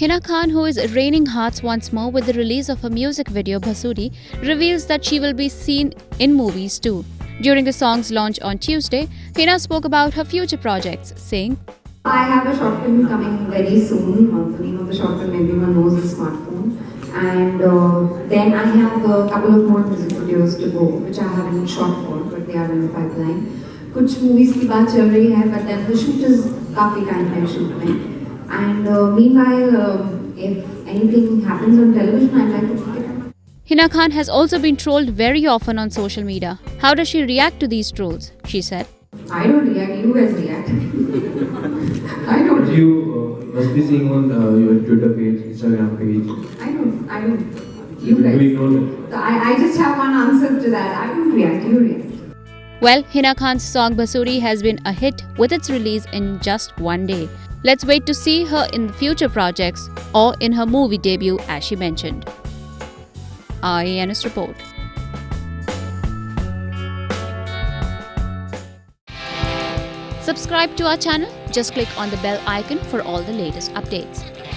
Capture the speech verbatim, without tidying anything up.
Hina Khan, who is raining hearts once more with the release of her music video Bhasoodi, reveals that she will be seen in movies too. During the song's launch on Tuesday, Hina spoke about her future projects, saying, I have a short film coming very soon. The name of the short film everyone knows is Smartphone. And uh, then I have a couple of more music videos to go, which I haven't shot for, but they are in the pipeline. कुछ movies की बात चल रही है, but then the shoot is काफी time है shoot में. And uh, meanwhile, uh, if anything happens on television, I'd like to pick it up. Hina Khan has also been trolled very often on social media. How does she react to these trolls? She said, I don't react, you guys react. I don't. You uh, must be seeing on uh, your Twitter page, Instagram page. I don't, I don't. You guys. Do you know that? I, I just have one answer to that. I don't react, you react. Well, Hina Khan's song Bhasoodi has been a hit with its release in just one day. Let's wait to see her in the future projects or in her movie debut as she mentioned. I A N S Report. Subscribe to our channel. Just click on the bell icon for all the latest updates.